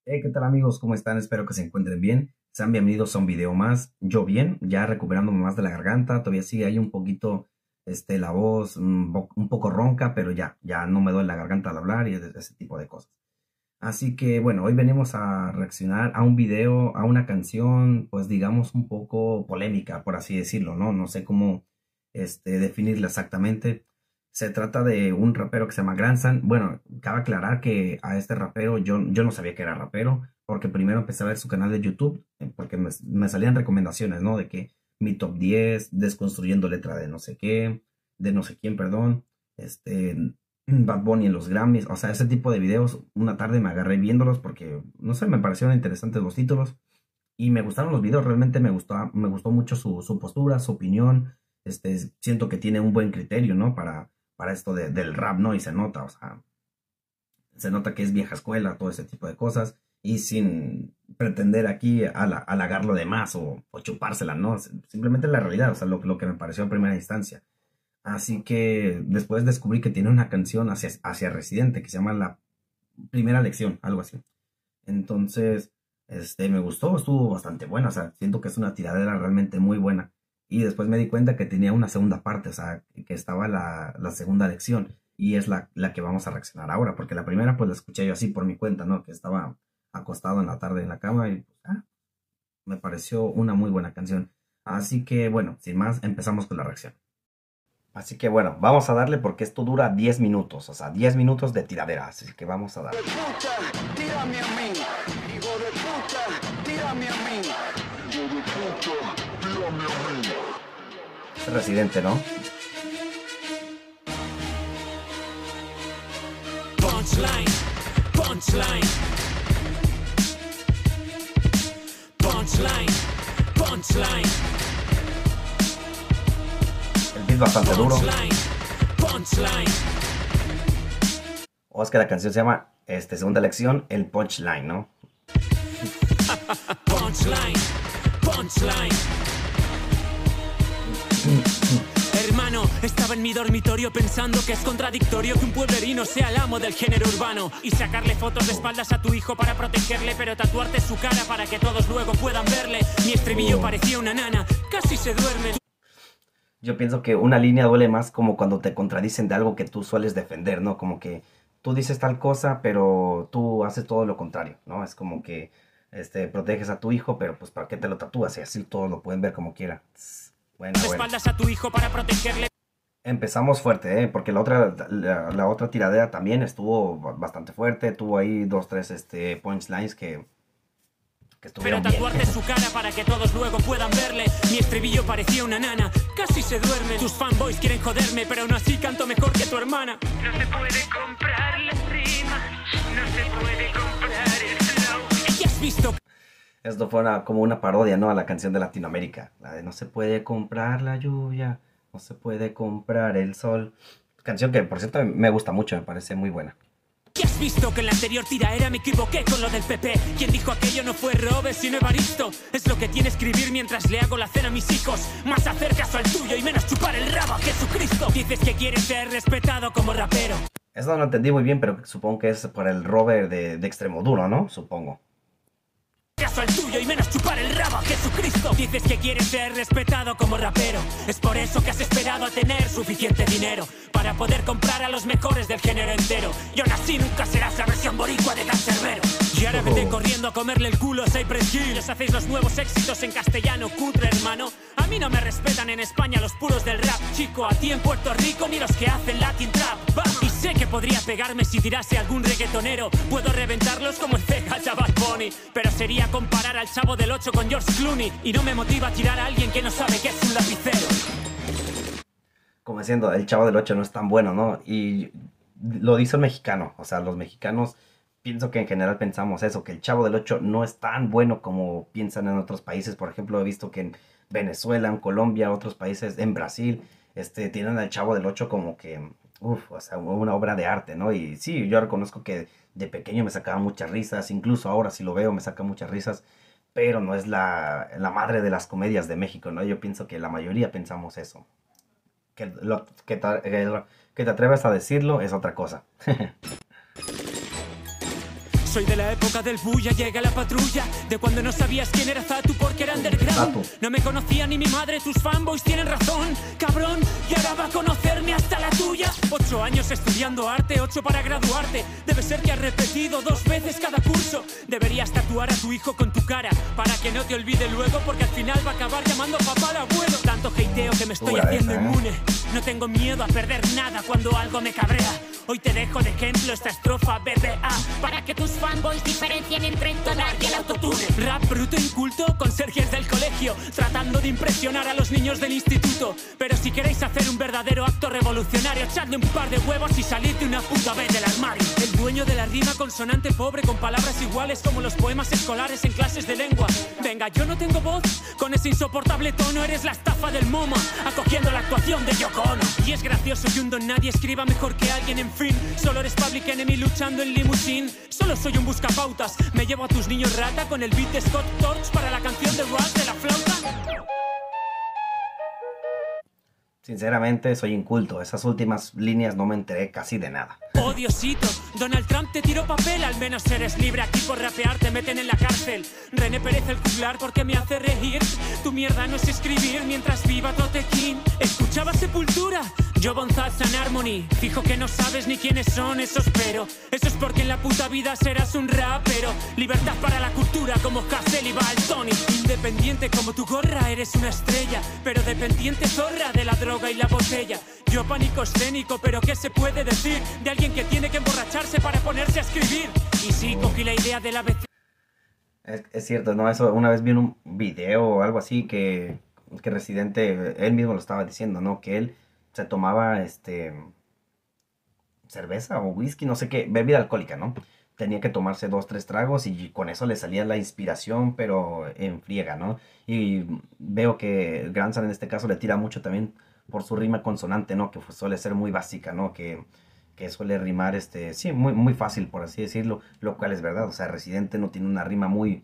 Hey, ¿qué tal amigos? ¿Cómo están? Espero que se encuentren bien. Sean bienvenidos a un video más. Yo bien, ya recuperándome más de la garganta. Todavía sigue ahí un poquito la voz un poco ronca, pero ya no me duele la garganta al hablar y ese tipo de cosas. Así que bueno, hoy venimos a reaccionar a un video, a una canción, pues digamos un poco polémica, por así decirlo, ¿no? No sé cómo definirla exactamente. Se trata de un rapero que se llama Grandstand. Bueno, cabe aclarar que a este rapero yo no sabía que era rapero, porque primero empecé a ver su canal de YouTube, porque me salían recomendaciones, ¿no? De que mi top 10 desconstruyendo letra de no sé qué, de no sé quién, perdón, Bad Bunny en los Grammys, o sea, ese tipo de videos. Una tarde me agarré viéndolos porque, no sé, me parecieron interesantes los títulos y me gustaron los videos. Realmente me gustó mucho su postura, su opinión. Siento que tiene un buen criterio, ¿no? Para esto del rap, ¿no? Y se nota, o sea, se nota que es vieja escuela, todo ese tipo de cosas, y sin pretender aquí halagarlo de más o chupársela, ¿no? Simplemente la realidad, o sea, lo que me pareció a primera instancia. Así que después descubrí que tiene una canción hacia Residente que se llama La Primera Lección, algo así. Entonces, me gustó, estuvo bastante buena, o sea, siento que es una tiradera realmente muy buena. Y después me di cuenta que tenía una segunda parte, o sea, que estaba la segunda lección, y es la que vamos a reaccionar ahora, porque la primera pues la escuché yo así por mi cuenta, ¿no? Que estaba acostado en la tarde en la cama y me pareció una muy buena canción. Así que bueno, sin más, empezamos con la reacción. Así que bueno, vamos a darle porque esto dura 10 minutos, o sea, 10 minutos de tiradera, así que vamos a darle. Tírame a mí, hijo de puta, tírame a mí, hijo de puta, tírame a mí. Es Residente, ¿no? Punchline, punchline, punchline, punchline, El beat bastante duro. punchline, punchline. O es que la canción se llama segunda lección, el punchline, ¿no? Punchline, punchline. Hermano, estaba en mi dormitorio pensando que es contradictorio que un pueblerino sea el amo del género urbano y sacarle fotos de espaldas a tu hijo para protegerle, pero tatuarte su cara para que todos luego puedan verle. Mi estribillo parecía una nana, casi se duerme. Yo pienso que una línea duele más como cuando te contradicen de algo que tú sueles defender, ¿no? Como que tú dices tal cosa, pero tú haces todo lo contrario, ¿no? Es como que proteges a tu hijo, pero pues ¿para qué te lo tatúas? Y así todos lo pueden ver como quiera. Bueno, De espaldas a tu hijo para protegerle. Empezamos fuerte, ¿eh? Porque la otra tiradera también estuvo bastante fuerte. Tuvo ahí dos, tres punchlines que Pero estuvieron bien. tatuarte su cara para que todos luego puedan verle. Mi estribillo parecía una nana, casi se duerme. Tus fanboys quieren joderme, pero aún así canto mejor que tu hermana. No se puede comprar la rima, no se puede comprar el flow. ¿Y has visto Esto fue como una parodia, ¿no? A la canción de Latinoamérica. La de no se puede comprar la lluvia, no se puede comprar el sol. Canción que, por cierto, me gusta mucho, me parece muy buena. ¿Qué has visto? Que en la anterior tiraera me equivoqué con lo del PP. Quien dijo aquello no fue Robes sino Evaristo. Es lo que tiene escribir mientras le hago la cena a mis hijos. Más hacer caso al tuyo y menos chupar el rabo a Jesucristo. Dices que quieres ser respetado como rapero. Eso no lo entendí muy bien, pero supongo que es por el Robert de Extremoduro, ¿no? Supongo. Caso al tuyo y menos chupar el rabo a Jesucristo. Dices que quieres ser respetado como rapero. Es por eso que has esperado a tener suficiente dinero para poder comprar a los mejores del género entero. Y aún así nunca serás la versión boricua de Cancerbero. Y ahora vete corriendo a comerle el culo a Cypress Hill. Les hacéis los nuevos éxitos en castellano cutre, hermano. A mí no me respetan en España los puros del rap, chico. A ti en Puerto Rico ni los que hacen Latin Trap. Va. Y sé que podría pegarme si tirase algún reggaetonero. Puedo reventarlos como el Vegas a Bad Bunny, pero sería comparar al Chavo del 8 con George Clooney. Y no me motiva a tirar a alguien que no sabe qué es un lapicero. Como diciendo, el Chavo del 8 no es tan bueno, ¿no? Y lo dice el mexicano. O sea, los mexicanos pienso que en general pensamos eso, que el Chavo del 8 no es tan bueno como piensan en otros países. Por ejemplo, he visto que en Venezuela, en Colombia, otros países, en Brasil, tienen al Chavo del 8 como que, o sea, una obra de arte, ¿no? Y sí, yo reconozco que de pequeño me sacaba muchas risas, incluso ahora si lo veo me saca muchas risas, pero no es la madre de las comedias de México, ¿no? Yo pienso que la mayoría pensamos eso. Que te atreves a decirlo es otra cosa. Soy de la época del bulla, llega la patrulla. De cuando no sabías quién era Zatu porque era underground. No me conocía ni mi madre, tus fanboys tienen razón, cabrón. Y ahora va a conocerme hasta la tuya. 8 años estudiando arte, 8 para graduarte. Debe ser que has repetido 2 veces cada curso. Deberías tatuar a tu hijo con tu cara para que no te olvide luego, porque al final va a acabar llamando papá al abuelo. Tanto hateo que me estoy haciendo inmune. No tengo miedo a perder nada cuando algo me cabrea. Hoy te dejo de ejemplo esta estrofa BBA para que tus fanboys diferencien entre entonar y el autotune. Rap bruto inculto con Sergies del colegio, tratando de impresionar a los niños del instituto. Pero si queréis hacer un verdadero acto revolucionario, echadle un par de huevos y salid de una puta vez del armario. El dueño de la rima consonante pobre con palabras iguales como los poemas escolares en clases de lengua. Venga, yo no tengo voz, con ese insoportable tono eres la estafa del MoMA, acogiendo la actuación de Yoko Ono. Y es gracioso que un don nadie escriba mejor que alguien, en fin. Solo eres Public Enemy luchando en limusín. Solo soy un buscapautas. Me llevo a tus niños rata con el beat de Scott Torch para la canción de Rush de la flauta. Sinceramente, soy inculto. Esas últimas líneas no me enteré casi de nada. Oh, Diosito, Donald Trump te tiró papel. Al menos eres libre, aquí por rapear te meten en la cárcel. René Pérez el juglar porque me hace reír. Tu mierda no es escribir mientras viva Totequín. Escuchaba Sepultura, yo Bonzats and Harmony. Fijo que no sabes ni quiénes son esos, pero eso es porque en la puta vida serás un rapero. Libertad para la cultura como Hassel y Baltoni. Independiente como tu gorra, eres una estrella, pero dependiente zorra de la droga y la botella. Yo pánico escénico, pero ¿qué se puede decir de alguien que tiene que emborracharse para ponerse a escribir? Y sí, cogí la idea de la vez. Es cierto, ¿no? Eso una vez vi en un video o algo así que Residente, él mismo lo estaba diciendo, ¿no? Que él se tomaba cerveza o whisky, no sé qué, bebida alcohólica, ¿no? Tenía que tomarse 2, 3 tragos y con eso le salía la inspiración, pero en friega, ¿no? Y veo que Grandson en este caso le tira mucho también por su rima consonante, ¿no? Que suele ser muy básica, ¿no? Que suele rimar, sí, muy, muy fácil, por así decirlo, lo cual es verdad. O sea, Residente no tiene una rima muy,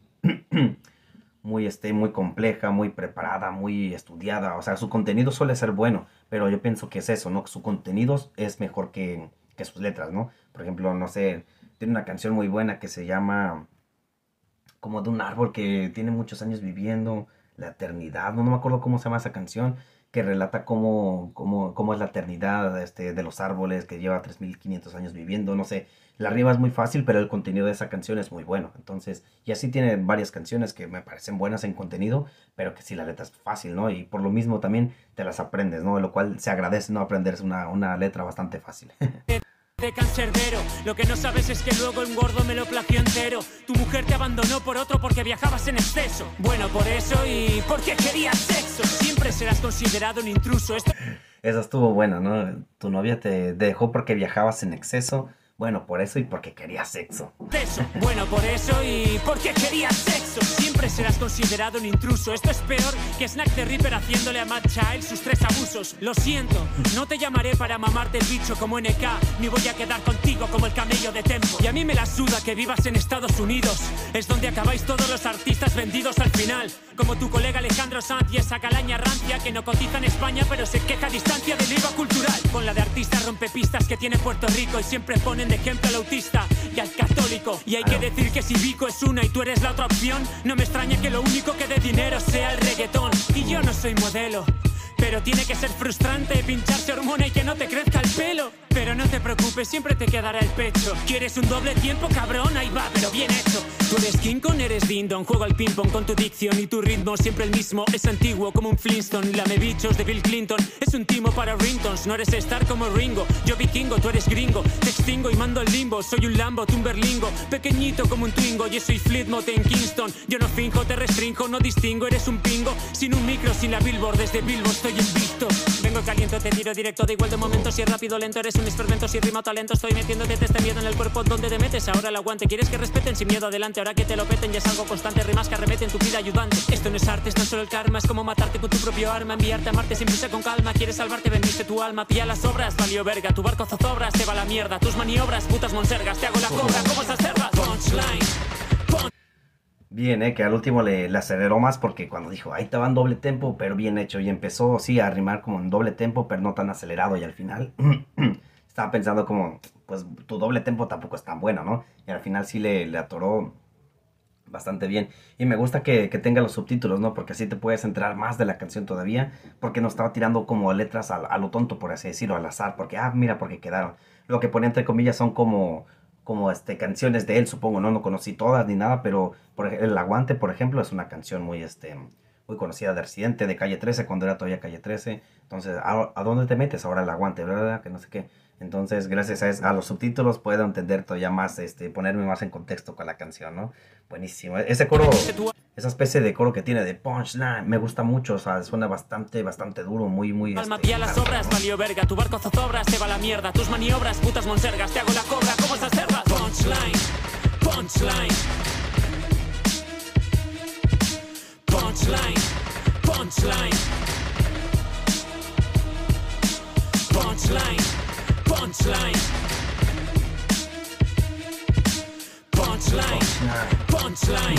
muy compleja, muy preparada, muy estudiada. O sea, su contenido suele ser bueno, pero yo pienso que es eso, ¿no? Su contenido es mejor que sus letras, ¿no? Por ejemplo, no sé, tiene una canción muy buena que se llama como de un árbol que tiene muchos años viviendo, la eternidad, no me acuerdo cómo se llama esa canción, que relata cómo es la eternidad de los árboles, que lleva 3500 años viviendo, no sé. La rima es muy fácil, pero el contenido de esa canción es muy bueno. Entonces, y así tiene varias canciones que me parecen buenas en contenido, pero que sí la letra es fácil, ¿no? Y por lo mismo también te las aprendes, ¿no? Lo cual se agradece, ¿no? Aprenderse una letra bastante fácil. De cancerbero, lo que no sabes es que luego un gordo me lo plagió entero. Tu mujer te abandonó por otro porque viajabas en exceso. Bueno, por eso y porque querías sexo. Siempre serás considerado un intruso. Esa estuvo buena, ¿no? Tu novia te dejó porque viajabas en exceso. Bueno, por eso y porque querías sexo. Bueno, por eso y porque querías sexo. Siempre serás considerado un intruso. Esto es peor que Snack the Ripper haciéndole a Matt Child sus 3 abusos. Lo siento, no te llamaré para mamarte el bicho como NK, ni voy a quedar contigo como el camello de Tempo. Y a mí me la suda que vivas en Estados Unidos. Es donde acabáis todos los artistas vendidos al final. Como tu colega Alejandro Sanz y esa calaña rancia que no cotiza en España pero se queja a distancia del IVA cultural. Con la de artista rompepistas que tiene Puerto Rico y siempre ponen de ejemplo al autista y al católico. Y hay que decir que si Vico es una y tú eres la otra opción, no me extraña que lo único que dé dinero sea el reggaetón. Y yo no soy modelo, pero tiene que ser frustrante pincharse hormona y que no te crezca el pelo. Pero no te preocupes, siempre te quedará el pecho. ¿Quieres un doble tiempo, cabrón? Ahí va, pero bien hecho. Tú eres King Kong, eres Ding Dong. Juego al ping pong con tu dicción y tu ritmo siempre el mismo. Es antiguo como un Flintstone. Lame bichos de Bill Clinton. Es un timo para ringtones. No eres star como Ringo. Yo vikingo, tú eres gringo. Te extingo y mando al limbo. Soy un Lambo, tú un berlingo. Pequeñito como un Twingo. Yo soy Fleetwood en Kingston. Yo no finjo, te restringo, no distingo. Eres un pingo. Sin un micro, sin la Billboard. Desde Billboard estoy invicto. Vengo caliente, te tiro directo. Da igual de momento si es rápido o lento. Eres un experimento, si rima o talento. Estoy metiéndote este miedo en el cuerpo donde te metes. Ahora el aguante. ¿Quieres que respeten sin miedo? Adelante. Ahora que te lo peten ya es algo constante. Rimas que arremeten tu vida ayudante. Esto no es arte, es tan solo el karma. Es como matarte con tu propio arma. Enviarte a Marte sin prisa con calma. Quieres salvarte, vendiste tu alma. Pilla las obras, valió verga. Tu barco zozobras, te va la mierda. Tus maniobras, putas monsergas. Te hago la cobra como esas cerdas. Punchline. Bien, que al último le aceleró más porque cuando dijo, ahí te va en doble tempo, pero bien hecho. Y empezó, sí, a rimar como en doble tempo, pero no tan acelerado. Y al final estaba pensando como, pues tu doble tempo tampoco es tan bueno, ¿no? Y al final sí le atoró bastante bien. Y me gusta que tenga los subtítulos, ¿no? Porque así te puedes enterar más de la canción todavía. Porque no estaba tirando como letras a lo tonto, por así decirlo, al azar. Porque, mira, porque quedaron. Lo que pone entre comillas son como canciones de él, supongo, ¿no? No conocí todas ni nada, pero por ejemplo, El Aguante, por ejemplo, es una canción muy conocida de Residente, de Calle 13, cuando era todavía Calle 13. Entonces, ¿a dónde te metes? Ahora El Aguante, ¿verdad? Que no sé qué. Entonces, gracias a los subtítulos puedo entender todavía más, ponerme más en contexto con la canción, ¿no? Buenísimo. Ese coro, esa especie de coro que tiene de punchline, me gusta mucho, o sea, suena bastante duro, muy... Alma pía las obras, valió verga, tu barco zozobra, se va la mierda, tus maniobras, putas monsergas, te hago la cobra, como esas cerdas. Punchline, punchline. Punchline, punchline. Punchline, punchline. Punchline, punchline.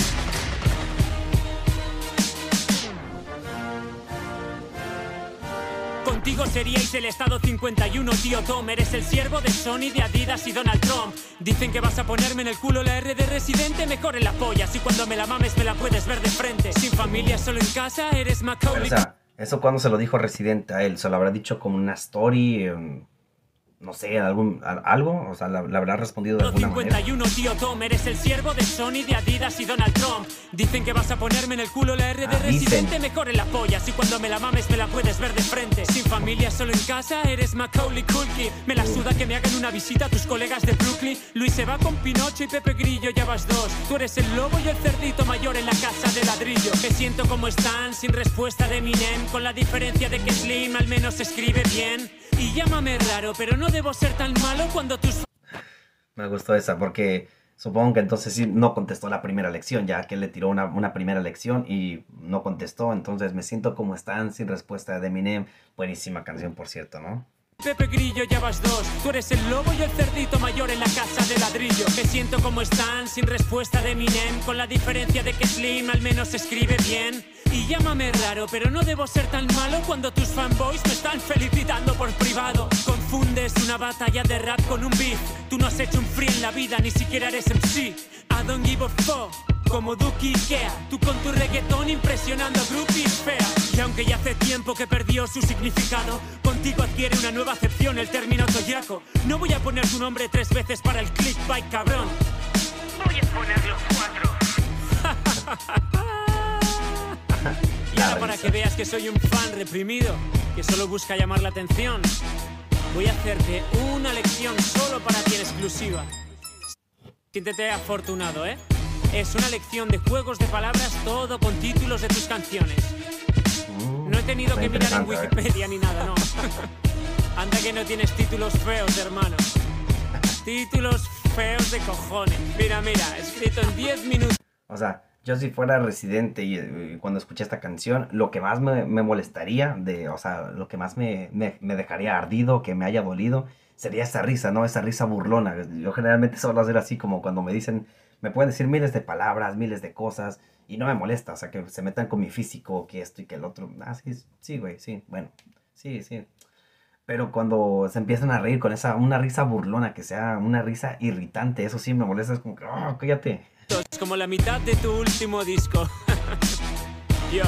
Contigo seríais el estado 51, tío Tom. Eres el siervo de Sony, de Adidas y Donald Trump. Dicen que vas a ponerme en el culo la R de Residente, mejor en la polla. Si cuando me la mames me la puedes ver de frente. Sin familia, solo en casa, eres Macaulay. Pero, o sea, eso cuando se lo dijo Residente a él, se lo habrá dicho como una story, no sé, algo, o sea, le habrá respondido de alguna 51, manera. tío Tom, eres el siervo de Sony, de Adidas y Donald Trump. Dicen que vas a ponerme en el culo la R de Residente, mejor en la polla. Si cuando me la mames me la puedes ver de frente. Sin familia, solo en casa, eres Macaulay Culkin. Me la suda que me hagan una visita a tus colegas de Brooklyn. Luis se va con Pinocho y Pepe Grillo, ya vas dos. Tú eres el lobo y el cerdito mayor en la casa de ladrillo. Que siento como están, sin respuesta de Eminem, con la diferencia de que Slim al menos escribe bien. Y llámame raro, pero no debo ser tan malo cuando tus... Me gustó esa, porque supongo que entonces sí no contestó la primera lección, ya que él le tiró una primera lección y no contestó. Entonces me siento como están, sin respuesta de Eminem. Buenísima canción, por cierto, ¿no? Pepe Grillo, ya vas dos. Tú eres el lobo y el cerdito mayor en la casa de ladrillo. Que siento como están, sin respuesta de Eminem, con la diferencia de que Slim al menos escribe bien. Y llámame raro, pero no debo ser tan malo cuando tus fanboys me están felicitando por privado. Confundes una batalla de rap con un beef. Tú no has hecho un free en la vida, ni siquiera eres MC. I don't give a fuck, como Duki Ikea. Tú con tu reggaetón impresionando a groupies feas. Y aunque ya hace tiempo que perdió su significado, contigo adquiere una nueva acepción el término toyaco. No voy a poner tu nombre 3 veces para el clickbait, cabrón. Voy a ponerlo 4. Y ahora para que veas que soy un fan reprimido, que solo busca llamar la atención, voy a hacerte una lección solo para ti en exclusiva. Siéntete afortunado, ¿eh? Es una lección de juegos de palabras, todo con títulos de tus canciones. No he tenido que mirar en Wikipedia ni nada, no. Anda que no tienes títulos feos, hermano. Títulos feos de cojones. Mira, escrito en 10 minutos. O sea, yo si fuera Residente y cuando escuché esta canción, lo que más me molestaría, o sea, lo que más me dejaría ardido, que me haya dolido, sería esa risa, ¿no? Esa risa burlona. Yo generalmente suelo hacer así como cuando me dicen, me pueden decir miles de palabras, miles de cosas, y no me molesta, o sea, que se metan con mi físico, que esto y que el otro. Sí, güey, sí, bueno, sí. Pero cuando se empiezan a reír con una risa burlona, que sea una risa irritante, eso sí me molesta, es como que, cállate. Como la mitad de tu último disco. Yo.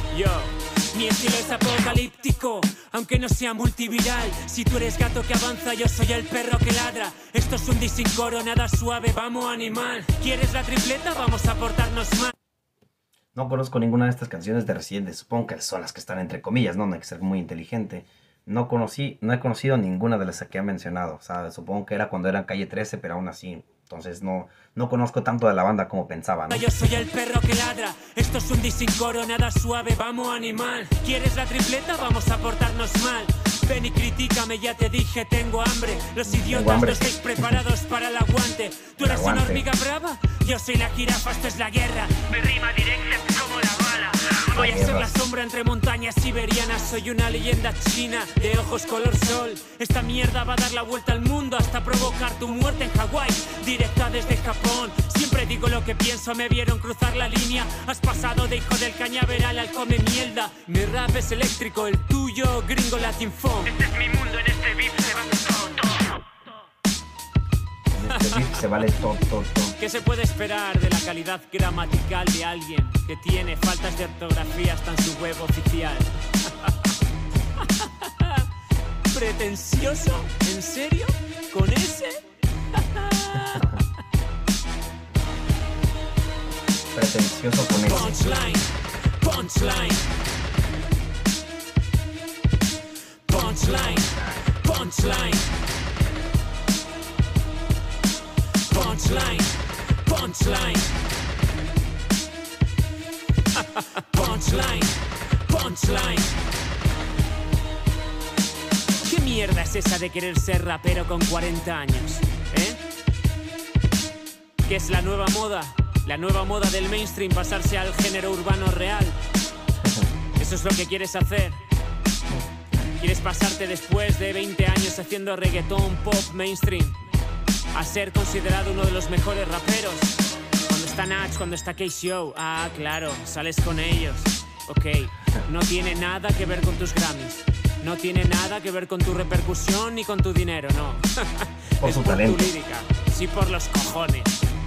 Mi estilo es apocalíptico, aunque no sea multiviral. Si tú eres gato que avanza, yo soy el perro que ladra. Esto es un dis sin coro, nada suave, vamos animal. ¿Quieres la tripleta? Vamos a portarnos mal. No conozco ninguna de estas canciones de Residente, supongo que son las que están entre comillas, ¿no? No hay que ser muy inteligente. No he conocido ninguna de las que han mencionado, o sea, supongo que era cuando eran Calle 13, pero aún así, entonces no conozco tanto de la banda como pensaba, ¿no? Yo soy el perro que ladra, esto es un dis sin coro, nada suave, vamos animal. ¿Quieres la tripleta? Vamos a portarnos mal. Ven y critícame, ya te dije, tengo hambre. Los idiotas no estáis preparados para el aguante. Tú eres una hormiga brava, yo soy la jirafa, esto es la guerra. Mi rima directa como la bala. Voy a ser la sombra entre montañas siberianas. Soy una leyenda china de ojos color sol. Esta mierda va a dar la vuelta al mundo hasta provocar tu muerte en Hawái, directa desde Japón. Siempre digo lo que pienso, me vieron cruzar la línea. Has pasado de hijo del cañaveral al come mierda. Mi rap es eléctrico, el tuyo gringo latin funk. Este es mi mundo, en este beat se va todo. decir que se vale todo. ¿Qué se puede esperar de la calidad gramatical de alguien que tiene faltas de ortografía hasta en su web oficial? ¿Pretencioso? ¿En serio? ¿Con ese? Pretencioso con ese. Punchline, punchline. Punchline, punchline. Punchline, punchline. Punchline, punchline. ¿Qué mierda es esa de querer ser rapero con 40 años? ¿Eh? ¿Qué es la nueva moda? La nueva moda del mainstream, pasarse al género urbano real. ¿Eso es lo que quieres hacer? ¿Quieres pasarte después de 20 años haciendo reggaetón, pop, mainstream, a ser considerado uno de los mejores raperos? Cuando está Nach, cuando está K-Show, ah, claro, sales con ellos. Ok, no tiene nada que ver con tus Grammys. No tiene nada que ver con tu repercusión ni con tu dinero, no. Por es su por talento. tu lírica, sí, por los cojones.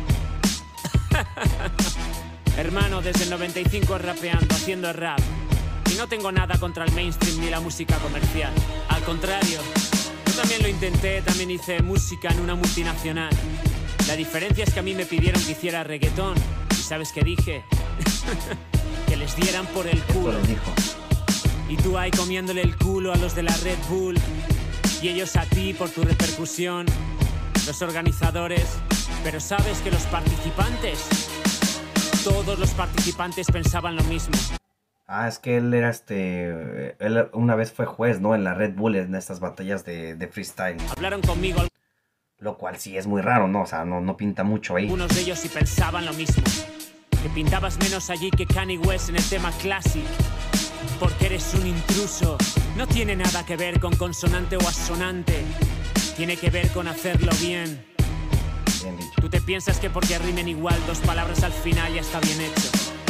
Hermano, desde el 95 rapeando, haciendo rap. Y no tengo nada contra el mainstream ni la música comercial. Al contrario, yo también lo intenté, también hice música en una multinacional. La diferencia es que a mí me pidieron que hiciera reggaetón. ¿Y sabes qué dije? Que les dieran por el Esto culo. les dijo. Y tú ahí comiéndole el culo a los de la Red Bull. Y ellos a ti por tu repercusión. Los organizadores. Pero sabes que los participantes, todos los participantes pensaban lo mismo. Ah, es que él era él una vez fue juez, ¿no? En la Red Bull, en estas batallas de freestyle. Hablaron conmigo Lo cual sí es muy raro, ¿no? O sea, no pinta mucho ahí. algunos de ellos y pensaban lo mismo. Que pintabas menos allí que Kanye West en el tema Classic. Porque eres un intruso. No tiene nada que ver con consonante o asonante. Tiene que ver con hacerlo bien. Bien dicho. Tú te piensas que porque rimen igual dos palabras al final ya está bien hecho.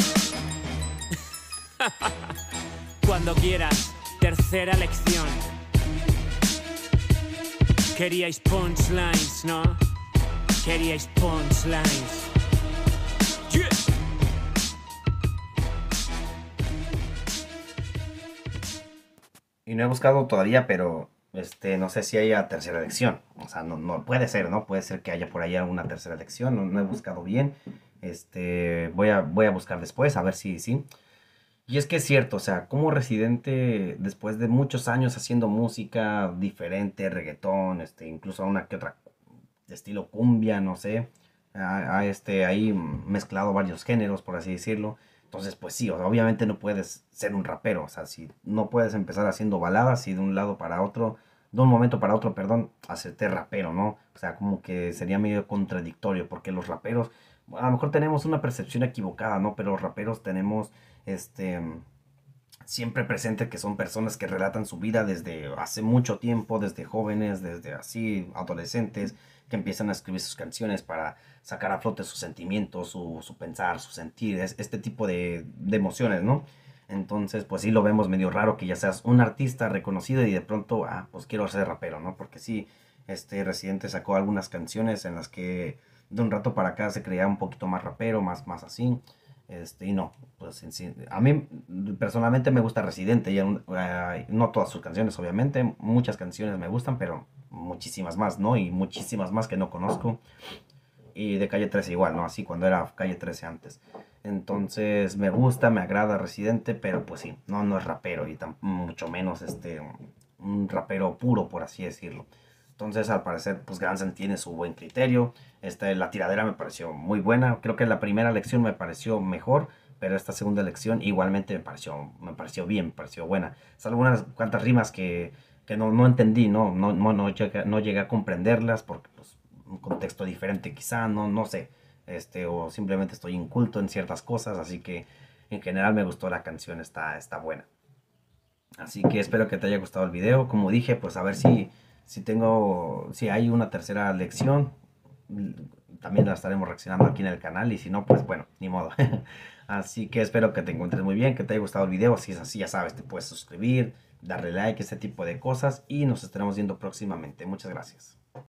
Cuando quieras, tercera lección. Queríais punchlines, ¿no? Queríais punchlines. Yeah. Y no he buscado todavía, pero no sé si haya tercera elección. O sea, no puede ser, ¿no? Puede ser que haya por ahí alguna tercera elección. No he buscado bien. Voy a buscar después, a ver si sí. Y es que es cierto, o sea, como Residente, después de muchos años haciendo música diferente, reggaetón, incluso una que otra de estilo cumbia, no sé, ahí mezclado varios géneros, por así decirlo. Entonces, pues sí, o sea, obviamente no puedes ser un rapero, o sea, si no puedes empezar haciendo baladas y de un lado para otro, de un momento para otro, perdón, hacerte rapero, ¿no? O sea, como que sería medio contradictorio, porque los raperos, a lo mejor tenemos una percepción equivocada, ¿no? Pero los raperos tenemos, siempre presente que son personas que relatan su vida desde hace mucho tiempo, desde jóvenes, desde así, adolescentes, que empiezan a escribir sus canciones para sacar a flote sus sentimientos, su pensar, su sentir, este tipo de emociones, ¿no? Entonces, pues sí lo vemos medio raro que ya seas un artista reconocido y de pronto, pues quiero ser rapero, ¿no? Porque sí, Residente sacó algunas canciones en las que de un rato para acá se creía un poquito más rapero, más así. Y no, pues a mí personalmente me gusta Residente, no todas sus canciones obviamente, muchas canciones me gustan, pero muchísimas más, ¿no? Y muchísimas más que no conozco. Y de Calle 13 igual, ¿no? Así cuando era Calle 13 antes. Entonces me gusta, me agrada Residente, pero pues sí, no es rapero y mucho menos un rapero puro, por así decirlo. Entonces, al parecer, pues Gansan tiene su buen criterio. La tiradera me pareció muy buena. Creo que la primera lección me pareció mejor, pero esta segunda lección igualmente me pareció bien, me pareció buena. Salvo unas cuantas rimas que no entendí, no llegué a comprenderlas porque, pues, un contexto diferente quizá, no sé. O simplemente estoy inculto en ciertas cosas, así que en general me gustó la canción, está buena. Así que espero que te haya gustado el video. Como dije, pues a ver si hay una tercera lección, también la estaremos reaccionando aquí en el canal, y si no, pues bueno, ni modo. Así que espero que te encuentres muy bien, que te haya gustado el video. Si es así, ya sabes, te puedes suscribir, darle like, ese tipo de cosas, y nos estaremos viendo próximamente. Muchas gracias.